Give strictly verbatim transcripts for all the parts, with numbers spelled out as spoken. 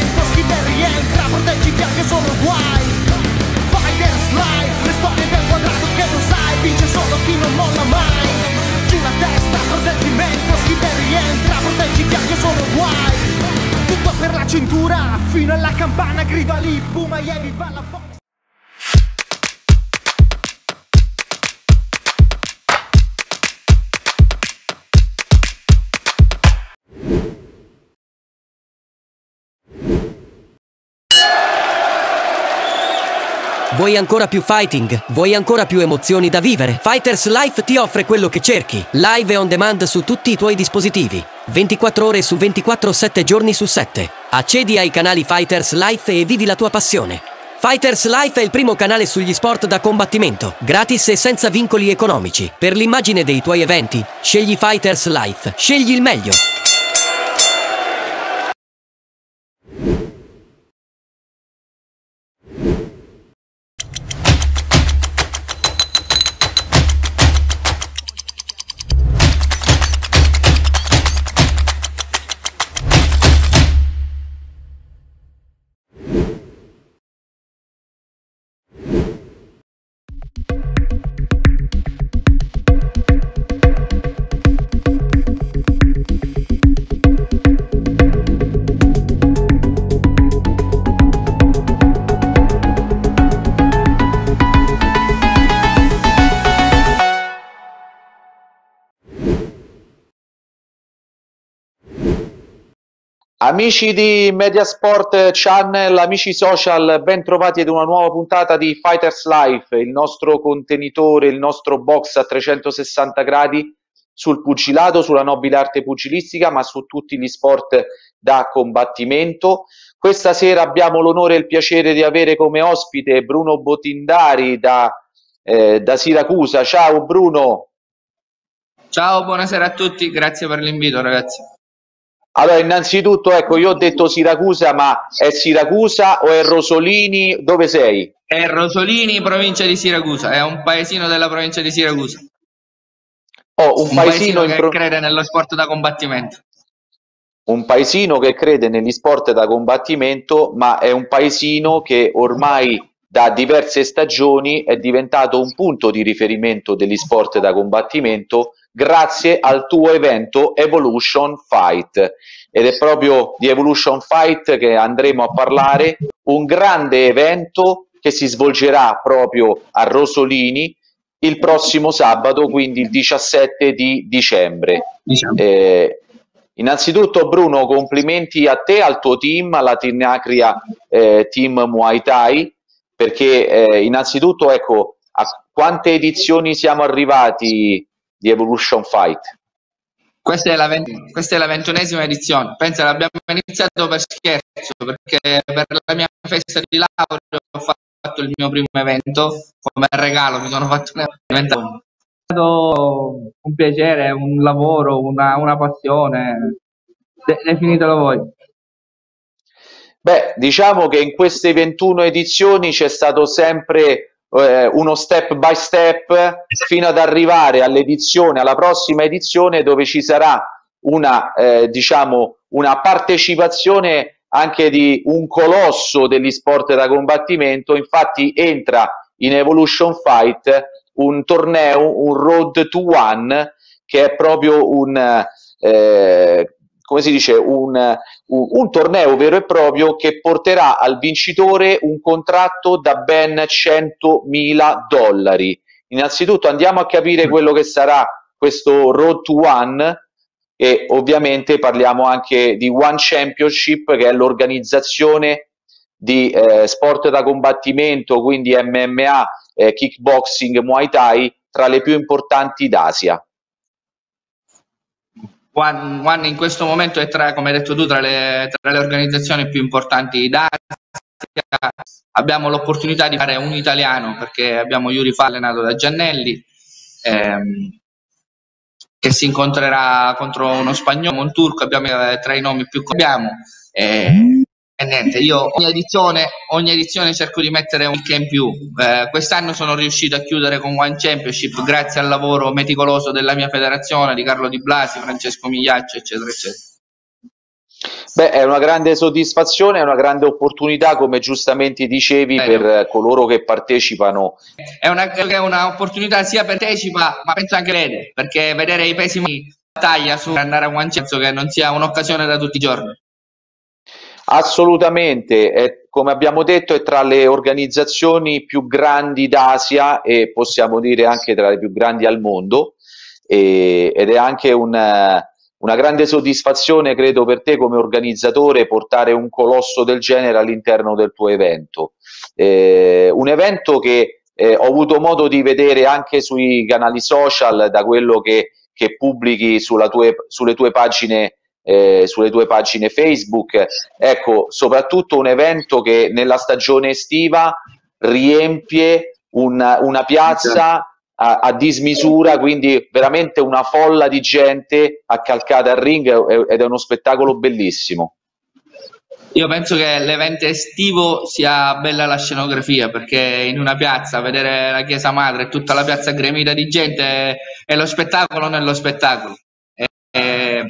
combattimento, chi te rientra, proteggi chi anche sono guai. Fighters Life, le storie del quadrato che non sai, vince solo chi non molla mai. Giù la testa, proteggimento, chi te rientra, proteggi chi anche sono guai. Tutto per la cintura, fino alla campana, grida lì, boom, e viva la box. Vuoi ancora più fighting? Vuoi ancora più emozioni da vivere? Fighters Life ti offre quello che cerchi. Live e on demand su tutti i tuoi dispositivi. ventiquattro ore su ventiquattro, sette giorni su sette. Accedi ai canali Fighters Life e vivi la tua passione. Fighters Life è il primo canale sugli sport da combattimento, gratis e senza vincoli economici. Per l'immagine dei tuoi eventi, scegli Fighters Life. Scegli il meglio. Amici di Mediasport Channel, amici social, ben trovati ad una nuova puntata di Fighters Life, il nostro contenitore, il nostro box a trecentosessanta gradi sul pugilato, sulla nobile arte pugilistica, ma su tutti gli sport da combattimento. Questa sera abbiamo l'onore e il piacere di avere come ospite Bruno Botindari da, eh, da Siracusa. Ciao Bruno. Ciao, buonasera a tutti, grazie per l'invito ragazzi. Allora, innanzitutto, ecco, io ho detto Siracusa, ma è Siracusa o è Rosolini? Dove sei? È Rosolini, provincia di Siracusa, è un paesino della provincia di Siracusa. Oh, un, un paesino, paesino che pro... crede nello sport da combattimento. Un paesino che crede negli sport da combattimento, ma è un paesino che ormai da diverse stagioni è diventato un punto di riferimento degli sport da combattimento grazie al tuo evento Evolution Fight, ed è proprio di Evolution Fight che andremo a parlare, un grande evento che si svolgerà proprio a Rosolini il prossimo sabato, quindi il diciassette di dicembre. Diciamo. Eh, innanzitutto Bruno, complimenti a te, al tuo team, alla Trinacria eh, Team Muay Thai, perché eh, innanzitutto, ecco, a quante edizioni siamo arrivati di Evolution Fight? Questa è la, questa è la ventunesima edizione. Pensa, l'abbiamo iniziato per scherzo, perché per la mia festa di laurea ho fatto il mio primo evento come regalo, mi sono fatto un evento. È stato un piacere, un lavoro, una, una passione. De definitelo voi. Beh, diciamo che in queste ventuno edizioni c'è stato sempre eh, uno step by step fino ad arrivare all'edizione, alla prossima edizione, dove ci sarà una, eh, diciamo, una partecipazione anche di un colosso degli sport da combattimento. Infatti entra in Evolution Fight un torneo, un Road to One, che è proprio un... Eh, come si dice, un, un, un torneo vero e proprio che porterà al vincitore un contratto da ben centomila dollari. Innanzitutto andiamo a capire quello che sarà questo Road to One, e ovviamente parliamo anche di One Championship, che è l'organizzazione di eh, sport da combattimento, quindi M M A, eh, kickboxing, Muay Thai, tra le più importanti d'Asia. One, One in questo momento è, tra, come hai detto tu, tra le, tra le organizzazioni più importanti d'Asia. Abbiamo l'opportunità di fare un italiano, perché abbiamo Yuri Fa, allenato da Giannelli, ehm, che si incontrerà contro uno spagnolo, un turco. Abbiamo eh, tra i nomi più che abbiamo. Eh, E niente, io ogni edizione, ogni edizione cerco di mettere un che in più. Eh, quest'anno sono riuscito a chiudere con One Championship grazie al lavoro meticoloso della mia federazione, di Carlo Di Blasi, Francesco Migliaccio, eccetera, eccetera. Beh, è una grande soddisfazione, è una grande opportunità, come giustamente dicevi, Eh, per coloro che partecipano. È una, è un'opportunità sia per partecipa, ma penso anche vede, perché vedere i pesi battaglia su andare a One penso che non sia un'occasione da tutti i giorni. Assolutamente, è, come abbiamo detto, è tra le organizzazioni più grandi d'Asia e possiamo dire anche tra le più grandi al mondo, e, ed è anche un, una grande soddisfazione, credo, per te come organizzatore portare un colosso del genere all'interno del tuo evento. Eh, un evento che eh, ho avuto modo di vedere anche sui canali social, da quello che, che pubblichi sulla tue, sulle tue pagine Eh, sulle tue pagine Facebook. Ecco, soprattutto un evento che nella stagione estiva riempie una, una piazza a, a dismisura, quindi veramente una folla di gente accalcata al ring, ed è uno spettacolo bellissimo. Io penso che l'evento estivo sia bella la scenografia, perché in una piazza vedere la chiesa madre e tutta la piazza gremita di gente è, è lo spettacolo nello spettacolo. È, è,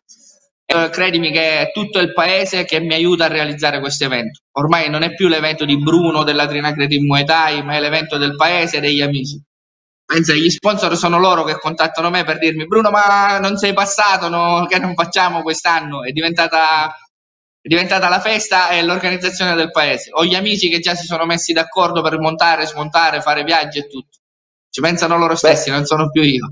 Credimi che è tutto il paese che mi aiuta a realizzare questo evento. Ormai non è più l'evento di Bruno della Trinacredi Muay Thai, ma è l'evento del paese e degli amici. Pensa, gli sponsor sono loro che contattano me per dirmi: Bruno, ma non sei passato, no? Che non facciamo quest'anno? È diventata, è diventata la festa e l'organizzazione del paese. Ho gli amici che già si sono messi d'accordo per montare, smontare, fare viaggi e tutto. Ci pensano loro stessi, Beh. non sono più io.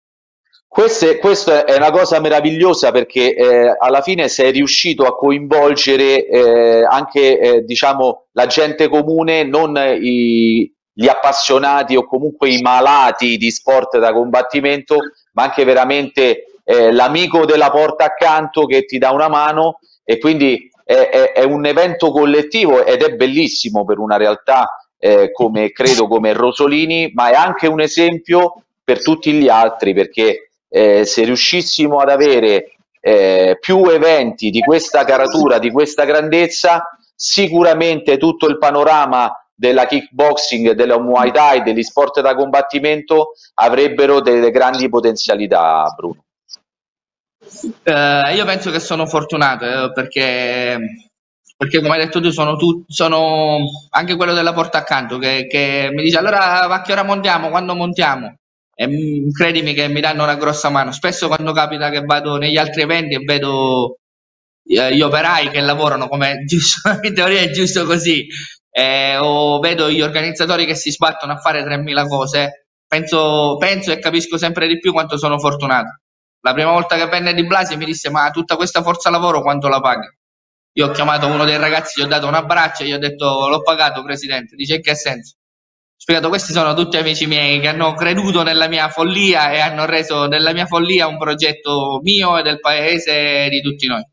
Queste, questa è una cosa meravigliosa, perché eh, alla fine sei riuscito a coinvolgere eh, anche eh, diciamo, la gente comune, non i, gli appassionati o comunque i malati di sport da combattimento, ma anche veramente eh, l'amico della porta accanto che ti dà una mano, e quindi è, è, è un evento collettivo ed è bellissimo per una realtà eh, come credo come Rosolini, ma è anche un esempio per tutti gli altri, perché Eh, se riuscissimo ad avere eh, più eventi di questa caratura, di questa grandezza, sicuramente tutto il panorama della kickboxing, della Muay Thai, degli sport da combattimento avrebbero delle grandi potenzialità, Bruno. Eh, io penso che sono fortunato eh, perché, perché come hai detto tu sono, tu sono anche quello della porta accanto che, che mi dice: allora a che ora montiamo, quando montiamo? E credimi che mi danno una grossa mano. Spesso quando capita che vado negli altri eventi e vedo eh, gli operai che lavorano, come giusto, in teoria è giusto così, eh, o vedo gli organizzatori che si sbattono a fare tremila cose, penso, penso e capisco sempre di più quanto sono fortunato. La prima volta che venne Di Blasi mi disse: ma tutta questa forza lavoro quanto la paghi? Io ho chiamato uno dei ragazzi, gli ho dato un abbraccio e gli ho detto: l'ho pagato, presidente. Dice: in che senso? Spiegato, questi sono tutti amici miei che hanno creduto nella mia follia e hanno reso della mia follia un progetto mio e del paese e di tutti noi.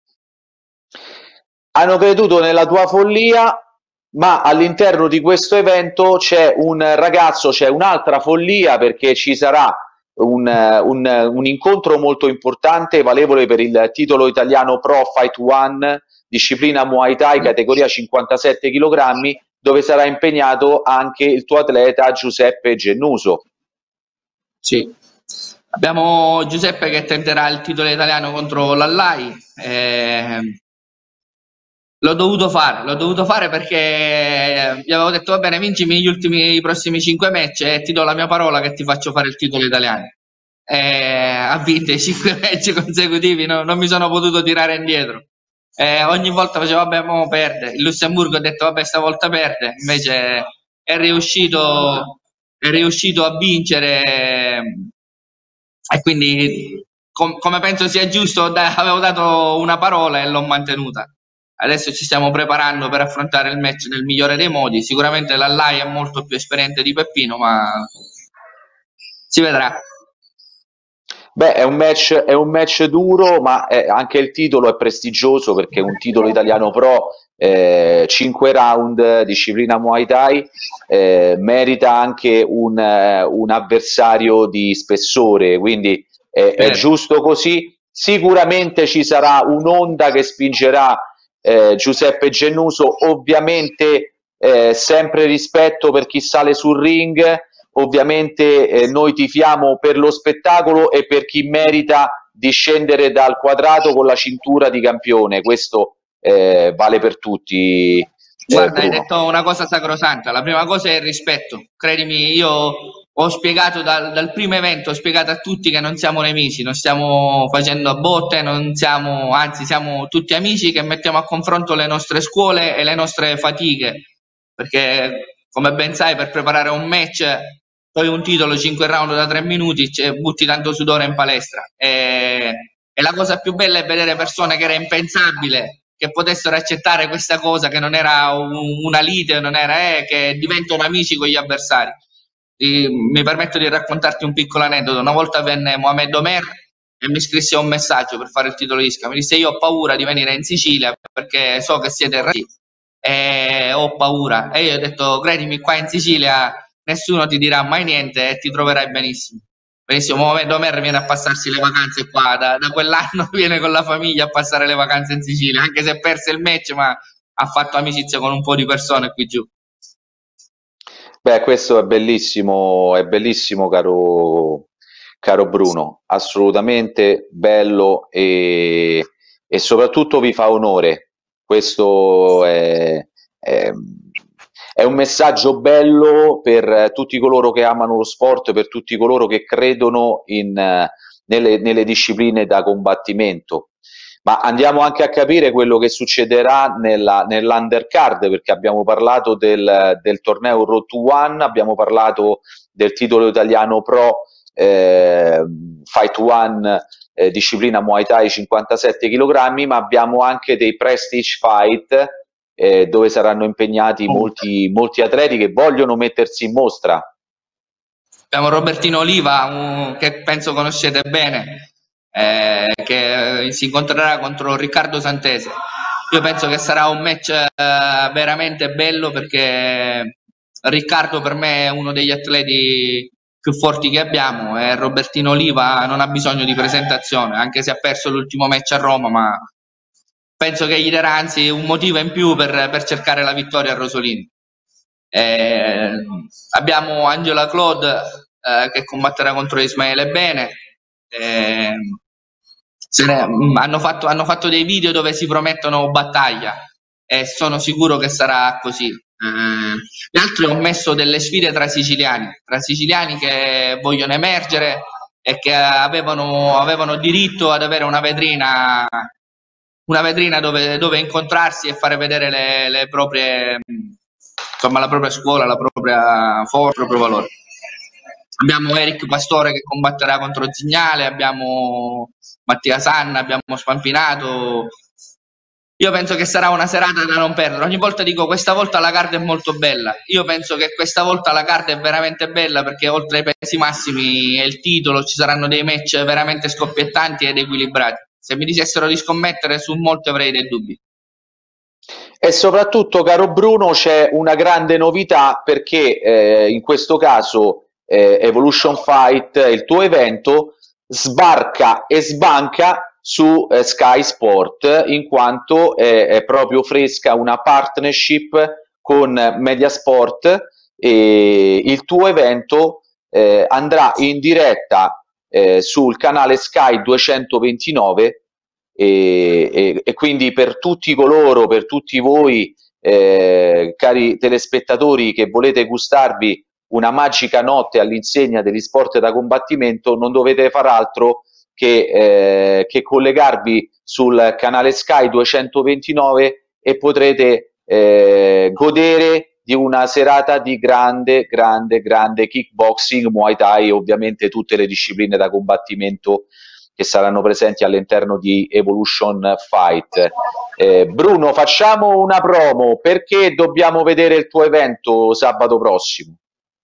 Hanno creduto nella tua follia, ma all'interno di questo evento c'è un ragazzo, c'è un'altra follia, perché ci sarà un, un, un incontro molto importante, valevole per il titolo italiano Pro Fight One, disciplina Muay Thai, categoria cinquantasette chilogrammi, dove sarà impegnato anche il tuo atleta Giuseppe Gennuso. Sì, abbiamo Giuseppe che tenterà il titolo italiano contro l'Allai. Eh, l'ho dovuto fare, l'ho dovuto fare perché gli avevo detto: va bene, vincimi gli ultimi, i prossimi cinque match e ti do la mia parola che ti faccio fare il titolo italiano. Eh, ha vinto i cinque match consecutivi, no, non mi sono potuto tirare indietro. Eh, ogni volta facevo: vabbè, mo perde. Il Lussemburgo ho detto: vabbè, stavolta perde. Invece è riuscito, è riuscito a vincere, e quindi com come penso sia giusto, da avevo dato una parola e l'ho mantenuta. Adesso ci stiamo preparando per affrontare il match nel migliore dei modi. Sicuramente l'Allai è molto più esperiente di Peppino, ma si vedrà. Beh, è un match, è un match duro, ma è, anche il titolo è prestigioso, perché è un titolo italiano pro, eh, cinque round, disciplina Muay Thai, eh, merita anche un, un avversario di spessore, quindi è, è giusto così. Sicuramente ci sarà un'onda che spingerà eh, Giuseppe Gennuso, ovviamente eh, sempre rispetto per chi sale sul ring. Ovviamente eh, noi tifiamo per lo spettacolo e per chi merita di scendere dal quadrato con la cintura di campione, questo eh, vale per tutti. Eh, Guarda, hai Bruno. detto una cosa sacrosanta. La prima cosa è il rispetto. Credimi, io ho spiegato dal, dal primo evento, ho spiegato a tutti che non siamo nemici, non stiamo facendo a botte, non siamo, anzi siamo tutti amici che mettiamo a confronto le nostre scuole e le nostre fatiche, perché come ben sai per preparare un match poi un titolo cinque round da tre minuti, cioè, butti tanto sudore in palestra e, e la cosa più bella è vedere persone che era impensabile che potessero accettare questa cosa, che non era un, una lite, non era eh, che diventano amici con gli avversari. E, mi permetto di raccontarti un piccolo aneddoto. Una volta venne Mohamed Omer e mi scrisse un messaggio per fare il titolo di Isca. Mi disse: io ho paura di venire in Sicilia perché so che siete razzisti e ho paura. E io ho detto: credimi, qua in Sicilia nessuno ti dirà mai niente e ti troverai benissimo. Benissimo, Mohamed Omer viene a passarsi le vacanze qua, da, da quell'anno viene con la famiglia a passare le vacanze in Sicilia, anche se perse il match, ma ha fatto amicizia con un po' di persone qui giù. Beh, questo è bellissimo, è bellissimo, caro, caro Bruno, assolutamente bello e, e soprattutto vi fa onore. Questo è, è, è un messaggio bello per tutti coloro che amano lo sport, per tutti coloro che credono in, nelle, nelle discipline da combattimento. Ma andiamo anche a capire quello che succederà nella, nell'undercard, perché abbiamo parlato del, del torneo Road to One, abbiamo parlato del titolo italiano pro eh, Fight One, eh, disciplina Muay Thai cinquantasette chilogrammi, ma abbiamo anche dei prestige fight eh, dove saranno impegnati molti, molti atleti che vogliono mettersi in mostra. Abbiamo Robertino Oliva, un, che penso conoscete bene, Eh, che si incontrerà contro Riccardo Santese. Io penso che sarà un match eh, veramente bello, perché Riccardo per me è uno degli atleti più forti che abbiamo e Robertino Oliva non ha bisogno di presentazione, anche se ha perso l'ultimo match a Roma, ma penso che gli darà anzi un motivo in più per, per cercare la vittoria a Rosolini. Eh, abbiamo Angela Claude eh, che combatterà contro Ismaele Bene. Eh, Se ne, hanno, fatto, hanno fatto dei video dove si promettono battaglia e sono sicuro che sarà così. Eh, gli altri ho messo delle sfide tra siciliani, tra siciliani che vogliono emergere e che avevano, avevano diritto ad avere una vetrina, una vetrina dove, dove incontrarsi e fare vedere le, le proprie, insomma, la propria scuola, la propria forza, il proprio valore. Abbiamo Eric Pastore che combatterà contro Zignale, abbiamo Mattia Sanna, abbiamo Spampinato. Io penso che sarà una serata da non perdere. Ogni volta dico: questa volta la card è molto bella. Io penso che questa volta la card è veramente bella, perché oltre ai pesi massimi e il titolo ci saranno dei match veramente scoppiettanti ed equilibrati. Se mi dicessero di scommettere su molti avrei dei dubbi. E soprattutto, caro Bruno, c'è una grande novità, perché eh, in questo caso eh, Evolution Fight, il tuo evento, sbarca e sbanca su eh, Sky Sport, in quanto è, è proprio fresca una partnership con Mediasport e il tuo evento eh, andrà in diretta eh, sul canale Sky duecentoventinove e, e, e quindi per tutti coloro, per tutti voi eh, cari telespettatori che volete gustarvi una magica notte all'insegna degli sport da combattimento, non dovete far altro che, eh, che collegarvi sul canale Sky duecentoventinove e potrete eh, godere di una serata di grande, grande, grande kickboxing, Muay Thai e ovviamente tutte le discipline da combattimento che saranno presenti all'interno di Evolution Fight. Eh, Bruno, facciamo una promo, perché dobbiamo vedere il tuo evento sabato prossimo?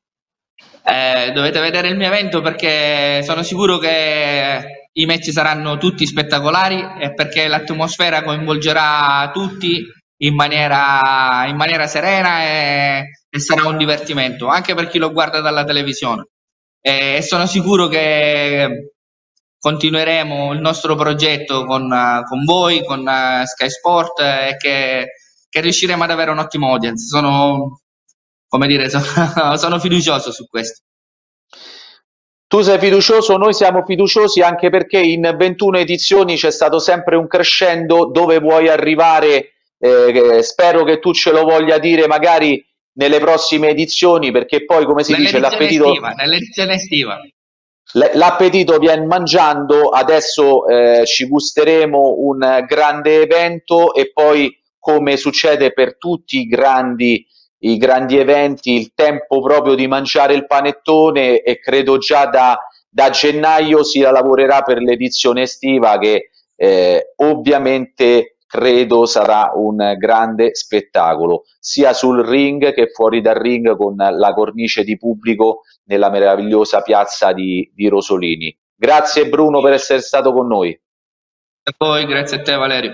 Eh, dovete vedere il mio evento perché sono sicuro che i match saranno tutti spettacolari e perché l'atmosfera coinvolgerà tutti in maniera, in maniera serena e, e sarà un divertimento anche per chi lo guarda dalla televisione. E, e sono sicuro che continueremo il nostro progetto con, con voi, con uh, Sky Sport e che, che riusciremo ad avere un ottimo audience. Sono, come dire, sono, sono fiducioso su questo. Tu sei fiducioso, noi siamo fiduciosi anche perché in ventuno edizioni c'è stato sempre un crescendo. Dove vuoi arrivare, eh, spero che tu ce lo voglia dire magari nelle prossime edizioni, perché poi, come si dice, l'appetito estiva, nell'edizione estiva. L'appetito viene mangiando. Adesso eh, ci gusteremo un grande evento e poi, come succede per tutti i grandi i grandi eventi, il tempo proprio di mangiare il panettone, e credo già da, da gennaio si lavorerà per l'edizione estiva che eh, ovviamente credo sarà un grande spettacolo, sia sul ring che fuori dal ring, con la cornice di pubblico nella meravigliosa piazza di, di Rosolini. Grazie Bruno per essere stato con noi. E poi grazie a te Valerio.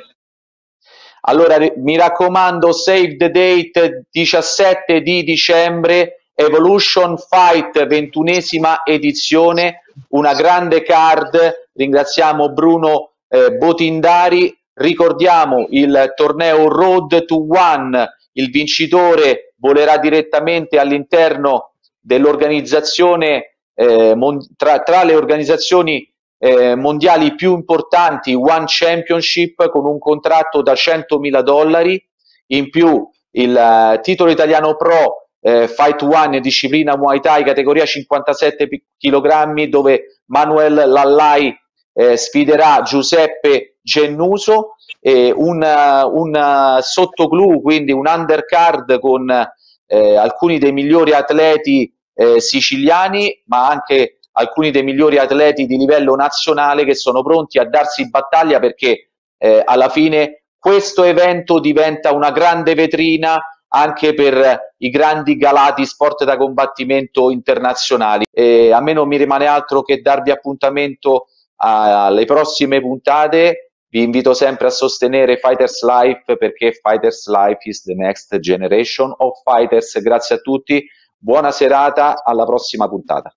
Allora mi raccomando, save the date, diciassette di dicembre, Evolution Fight, ventunesima edizione, una grande card. Ringraziamo Bruno eh, Botindari. Ricordiamo il torneo Road to One, il vincitore volerà direttamente all'interno dell'organizzazione, eh, tra, tra le organizzazioni Eh, mondiali più importanti, One Championship, con un contratto da centomila dollari, in più il uh, titolo italiano pro eh, Fight One, disciplina Muay Thai, categoria cinquantasette chilogrammi, dove Manuel Lallai eh, sfiderà Giuseppe Gennuso, e un, uh, un uh, sottoclub, quindi un undercard con eh, alcuni dei migliori atleti eh, siciliani, ma anche alcuni dei migliori atleti di livello nazionale che sono pronti a darsi battaglia, perché eh, alla fine questo evento diventa una grande vetrina anche per i grandi galati sport da combattimento internazionali. E a me non mi rimane altro che darvi appuntamento alle prossime puntate. Vi invito sempre a sostenere Fighters Life, perché Fighters Life is the next generation of fighters. Grazie a tutti, buona serata, alla prossima puntata.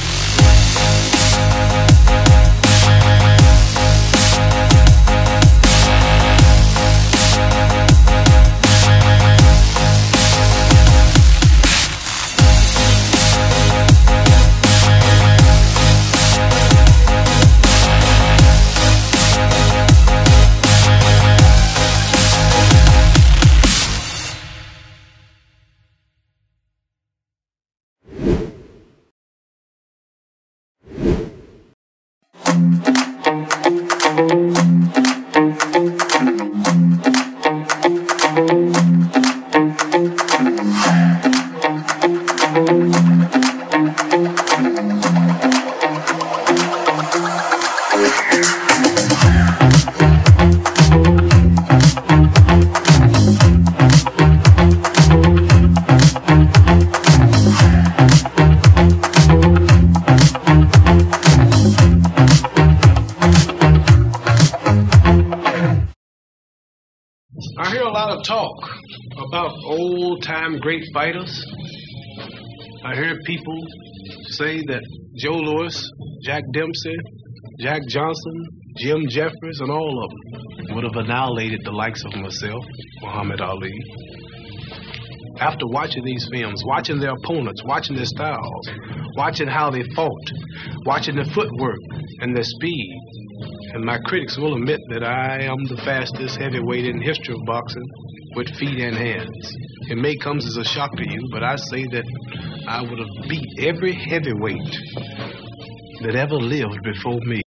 I hear a lot of talk about old-time great fighters. I hear people say that Joe Louis, Jack Dempsey, Jack Johnson, Jim Jeffries, and all of them would have annihilated the likes of myself, Muhammad Ali. After watching these films, watching their opponents, watching their styles, watching how they fought, watching their footwork and their speed, and my critics will admit that I am the fastest heavyweight in the history of boxing with feet and hands. It may come as a shock to you, but I say that I would have beat every heavyweight that ever lived before me.